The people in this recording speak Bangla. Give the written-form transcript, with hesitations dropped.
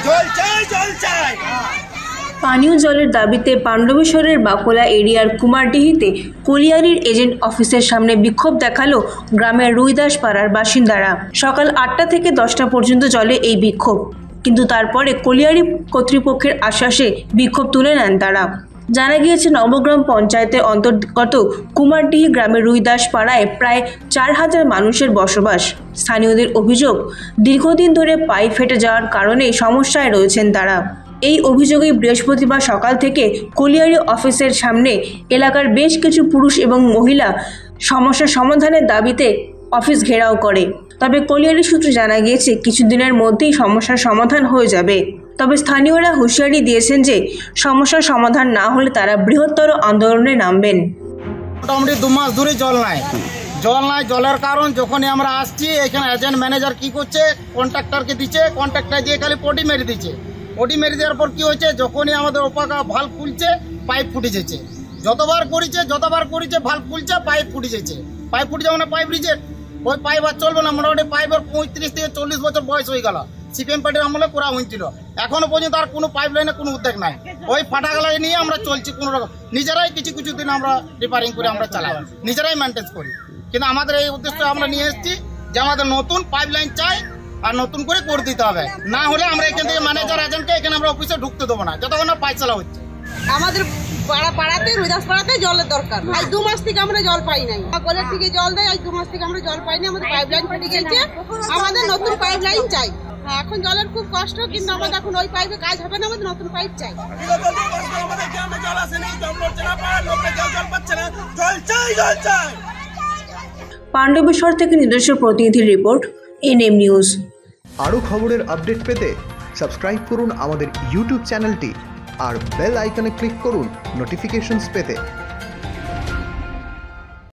পানীয় জলের দাবিতে পাণ্ডবেশ্বরের বাকোলা এরিয়ার কুমারডিহিতে কলিয়ারির এজেন্ট অফিসের সামনে বিক্ষোভ দেখালো গ্রামের রুইদাস পাড়ার বাসিন্দারা। সকাল 8টা থেকে 10টা পর্যন্ত চলে এই বিক্ষোভ, কিন্তু তারপরে কলিয়ারি কর্তৃপক্ষের আশ্বাসে বিক্ষোভ তুলে নেন তারা। জানা গিয়েছে, নবগ্রাম পঞ্চায়েতের অন্তর্গত কুমারডিহি গ্রামের রুইদাস পাড়ায় প্রায় 4000 মানুষের বসবাস। স্থানীয়দের অভিযোগ, দীর্ঘদিন ধরে পাইপ ফেটে যাওয়ার কারণে সমস্যায় রয়েছেন তারা। এই অভিযোগে বৃহস্পতিবার সকাল থেকে কলিয়ারি অফিসের সামনে এলাকার বেশ কিছু পুরুষ এবং মহিলা সমস্যা সমাধানের দাবিতে অফিস ঘেরাও করে। তবে কলিয়ারি সূত্রে জানা গিয়েছে, কিছুদিনের মধ্যেই সমস্যার সমাধান হয়ে যাবে। তবে স্থানীয়রা হুঁশিয়ারি দিয়েছেন যে সমস্যার সমাধান না হলে তারা বৃহত্তর আন্দোলনে নামবেন। মোটামুটি 2 মাস ধরে জল নাই। জলের কারণ যখনই আমরা আসছি, এখানে এজেন্ট ম্যানেজার কি করছে, কন্ট্রাক্টরকে দিচ্ছে, কন্ট্রাক্টর দিয়ে খালি পটি মেরে দিচ্ছে। পটি মেরে দেওয়ার পর কি হয়েছে, যখনই আমাদের ওপাকা ভাল খুলছে, পাইপ ফুটে যাচ্ছে। যতবার করেছে ভাল খুলছে, পাইপ ফুটে যাচ্ছে। পাইপ ফুটে যাওয়া মানে পাইপ রিজেক্ট। ওই পাইপ আর চলবে না। মোটামুটি পাইপের 35 থেকে 40 বছর বয়স হয়ে গেল। সিপিএম পার্টির আমলে করা হয়েছিল, এখনো পর্যন্ত আর কোনো পাইপ লাইনে কোনো উদ্যোগ নাই। ওই ফাটাগালা নিয়ে আমরা চলছি কোনো রকম। নিজেরাই কিছু দিন আমরা রিপেয়ারিং করে আমরা চালাই, নিজেরাই মেনটেন করি। কিন্তু আমাদের এই উদ্দেশ্য আমরা নিয়ে এসেছি যে আমাদের নতুন পাইপ লাইন চাই আর নতুন করে দিতে হবে। না হলে আমরা এখান থেকে ম্যানেজার এজেন্টকে এখানে আমরা অফিসে ঢুকতে দেবো না, যতক্ষণ না পাইপ চালা হচ্ছে। আমাদের পাড়াতে রুইদাস পাড়াতে জলের দরকার। আজ 2 মাস থেকে আমরা জল পাই নাই। কলের থেকে জল দেয়, আজ 2 মাস থেকে আমরা জল পাই না। আমাদের পাইপ লাইন ফেটে গেছে, আমাদের নতুন পাইপ লাইন চাই। এখন জলের খুব কষ্ট, কিন্তু আমাদের এখন ওই পাইপে কাজ হবে না, আমাদের নতুন পাইপ চাই। পাণ্ডবেশ্বর থেকে নিজস্ব প্রতিনিধির রিপোর্ট, এনএম নিউজ। আরও খবরের আপডেট পেতে সাবস্ক্রাইব করুন আমাদের ইউটিউব চ্যানেলটি আর বেল আইকনে ক্লিক করুন নোটিফিকেশনস পেতে।